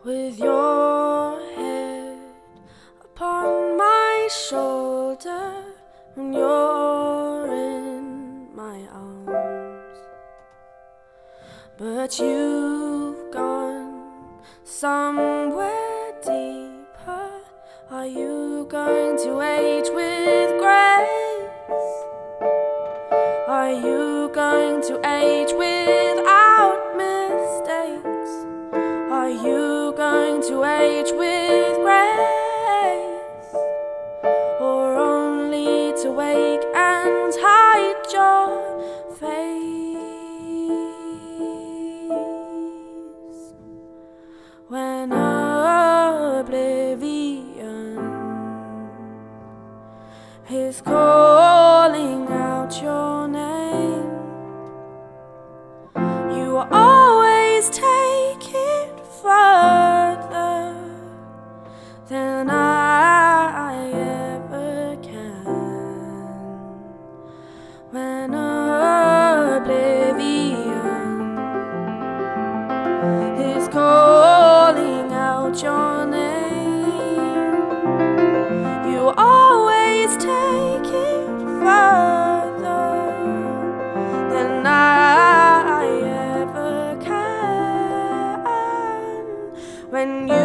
with your head upon my shoulder when you're in my arms. But you've gone somewhere deeper. Are you going to age with grace? Are you going to age without mistakes? Are you going to age with grace? Or only to wake and hide your face when oblivion is calling out your name? You always take it further than I ever can. When oblivion is calling out your name, you always take it further than I ever can. When you